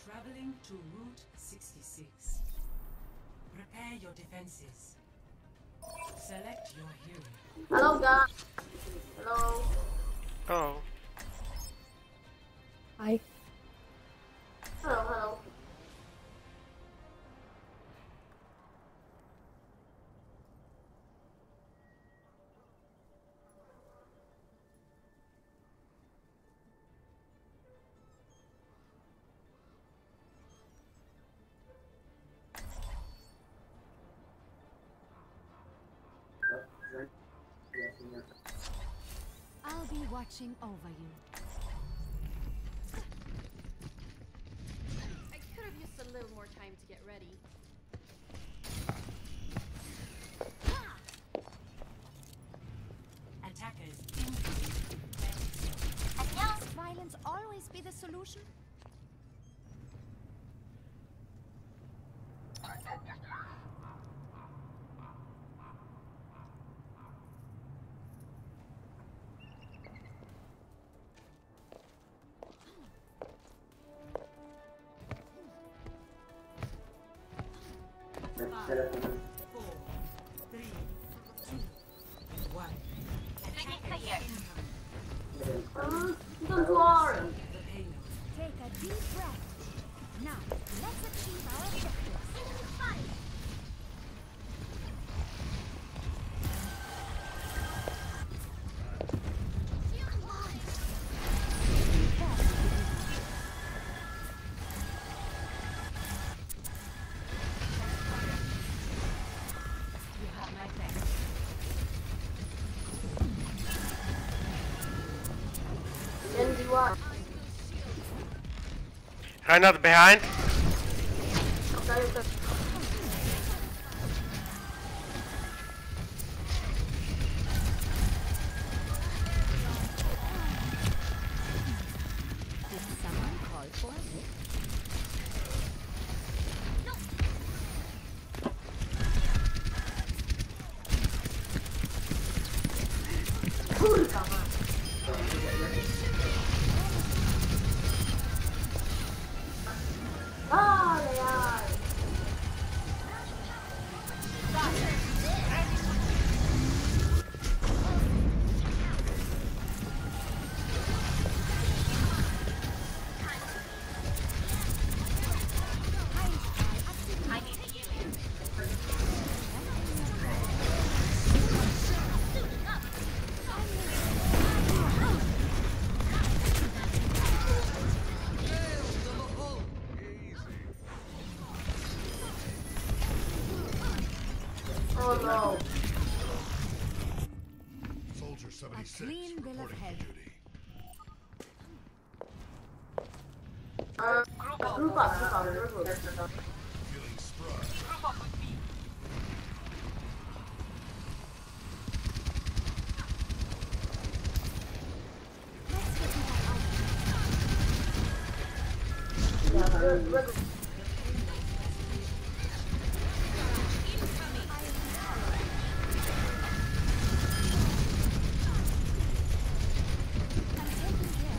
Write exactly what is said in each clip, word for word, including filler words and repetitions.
Traveling to Route sixty-six. Prepare your defenses. Select your hero. Hello, guys. Hello. Oh. Hi. Hello, hello. I'll be watching over you. I could have used a little more time to get ready. Attackers incoming. Must violence always be the solution? Five, four, three, two, one. Attackers incoming. Um, don't worry. The payload. Take a deep breath. Now, let's achieve our objectives. You have my back. Genji what? Reinhardt behind. Okay, okay. Did someone call for me? Kurwa mać. Ajajaj. Oh no. Soldier A seventy-six clean bill of reporting health. for duty. Uh, group up, group up, group up. Feeling sprung. Let's get you back out. Yeah, good, good. I'm taking care.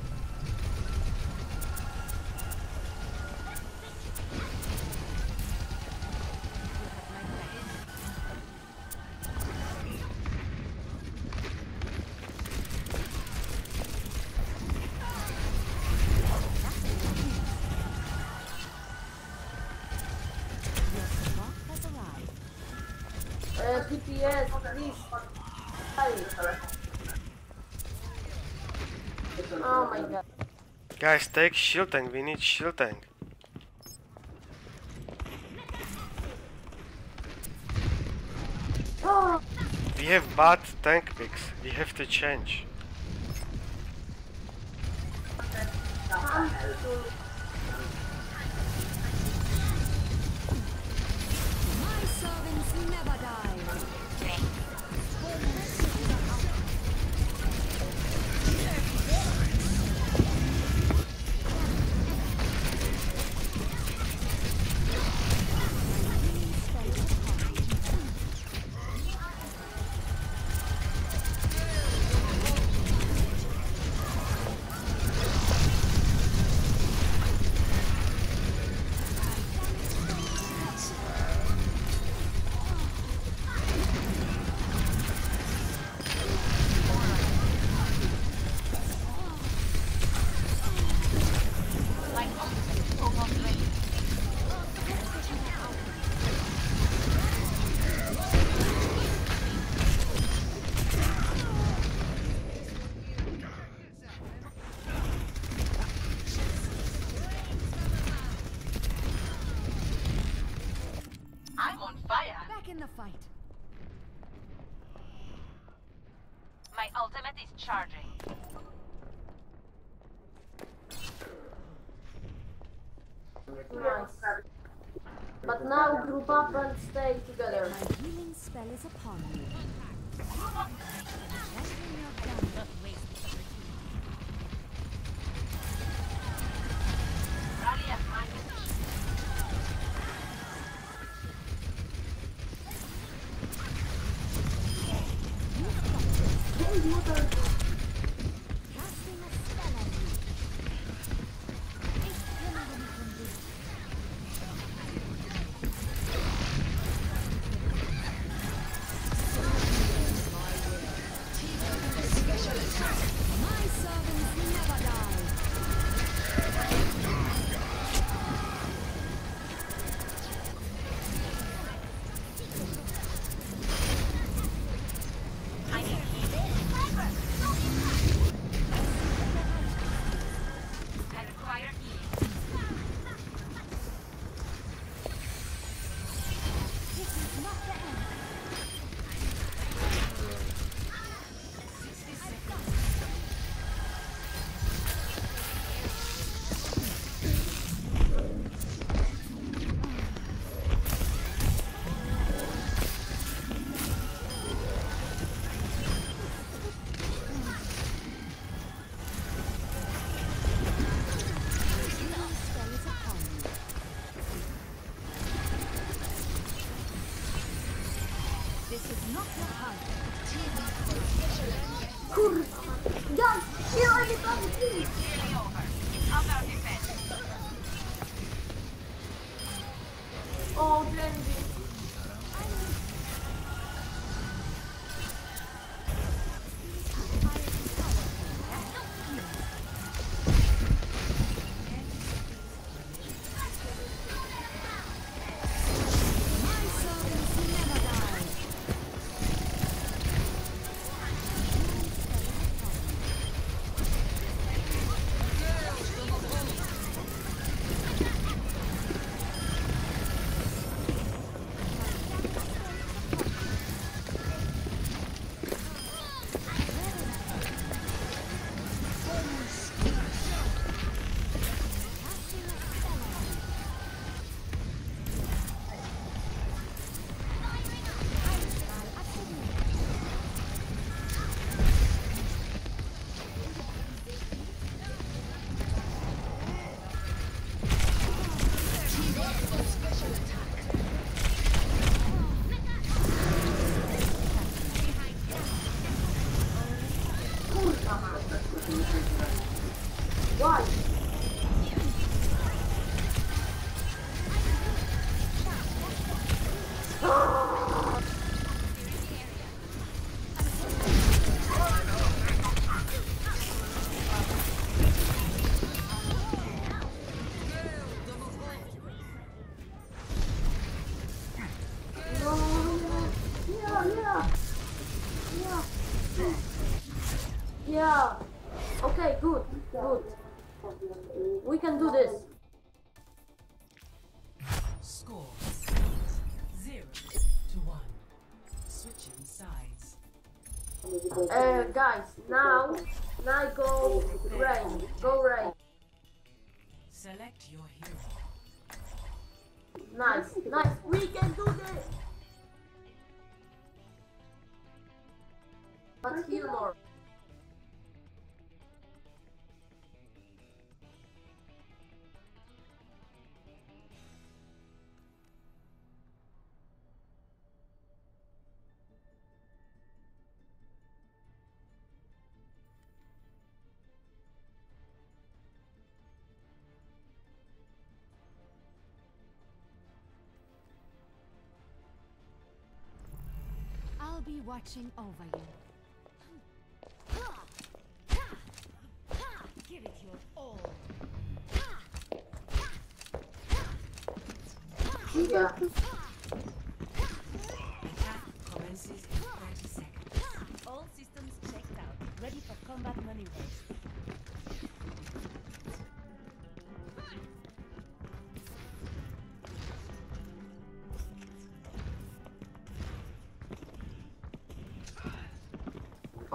Your support has arrived. Uh, P P S, please. Oh my god. Guys, take shield tank. We need shield tank. Oh, We have bad tank picks. We have to change. My servants never die. in the fight. My ultimate is charging. Nice. But now group up and stay together. My healing spell is upon you. Letting your gun not waste this opportunity. Rally at my position. Casting a spell on you. Ich kümmere mich um dich. My servants never die. I need I require healing. This is not the end. Healing spell is upon you. This is not your time. Kurwa. Guys, heal everybody, please. Nearly over. Up our defense. Oh, Genji. My servants never die. Casting a spell on you. Heilstrahl aktiviert. Kurwa. Why? Yeah, yeah. Yeah. Yeah. Okay, good, good. We can do this. Score zero to one. Switching sides. Uh, guys, now, now go rain, go rain. Select your hero. Nice, nice. We can do this. But heal more. I'll be watching over you. Give it your all. Yeah. Attack commences in thirty seconds. All systems checked out. Ready for combat maneuvers.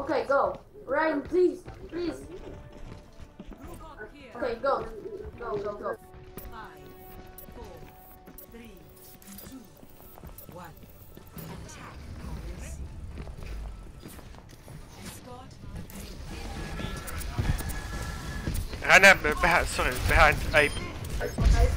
Okay, go. Ryan, please, please. Rubok here. Okay, go. Go, go, go. Five, four, three, two, one. Attack commence. Escort the payload. Rana, b- behind, sorry, behind Ape. Okay.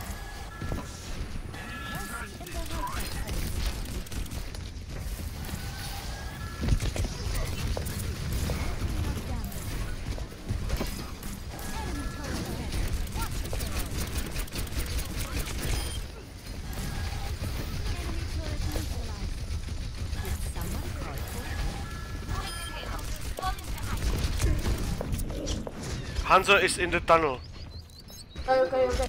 Hanzo is in the tunnel. Okay, okay, okay.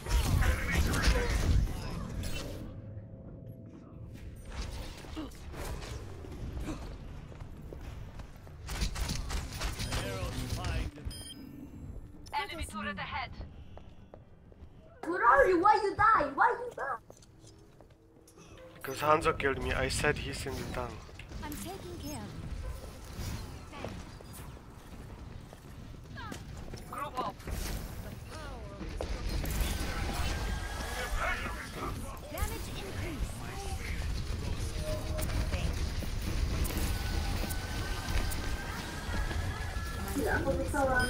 Enemy turret ahead. Where are you? Why you die? Why you die? Because Hanzo killed me. I said he's in the tunnel. I'm taking care of Group up. you. Damage increase. Yeah, ako sa wala.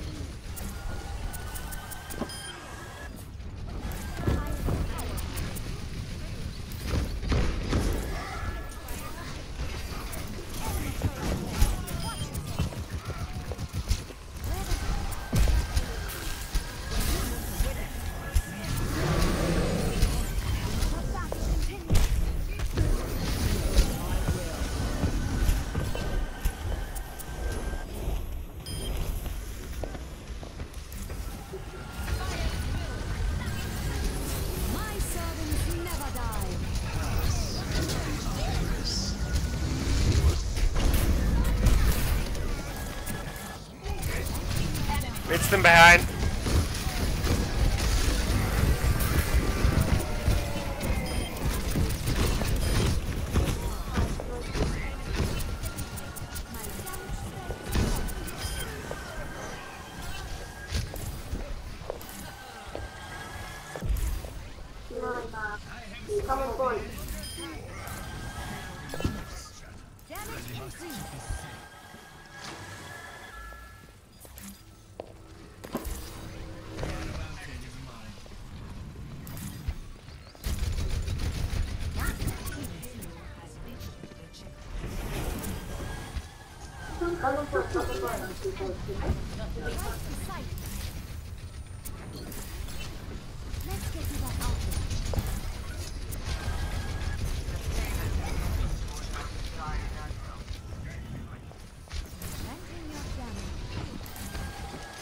My servants never die. Winston behind. Come on, boy. Damage increase. Come on, boy. Come on, boy. Let's get you back out there. Preventing your damage.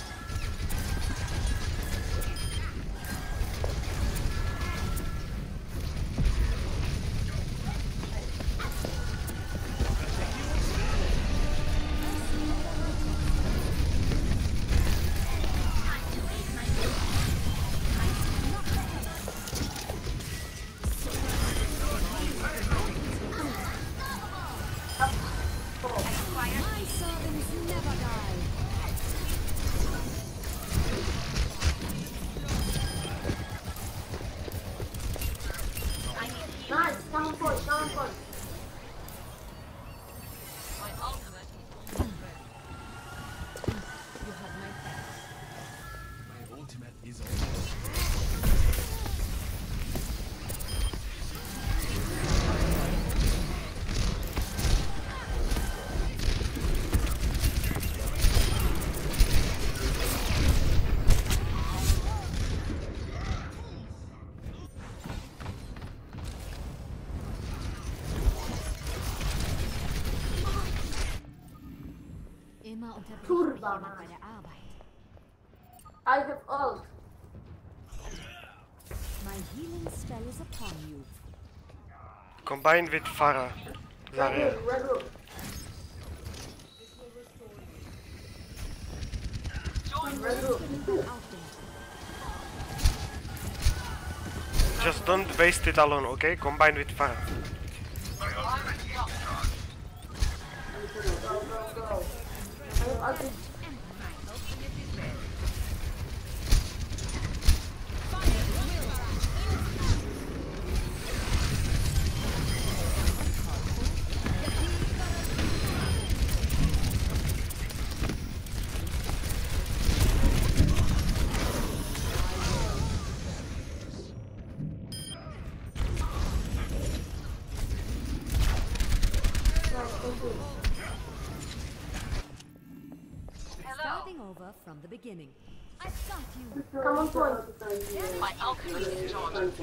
My servants never die. Nice. Come on, boy. Come on, boy. My ultimate is almost ready. You have my thanks. My ultimate is almost. Immer unterbricht Turba, mich jemand Mann. bei der Arbeit. I have ult. My healing spell is upon you. Combine with Farah. Red Zarya. room, red room. Red room. Out there. Just don't waste it alone, okay? Combine with Farah. Go, go, go. I, I did. Starting over from the beginning. I've got you. Come on, point. My alchemy is charged.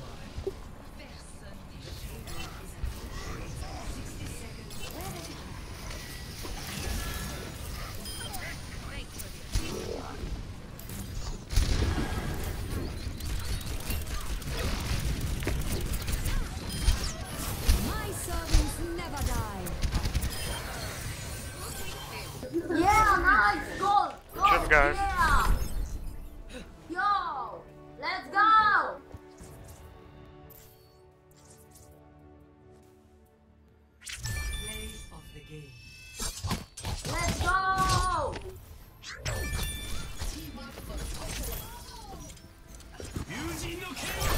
My servants never die. Yeah, nice. Goal. Goal. Good, guys. Yeah. Yo, let's go. Play of the game. Let's go. Using no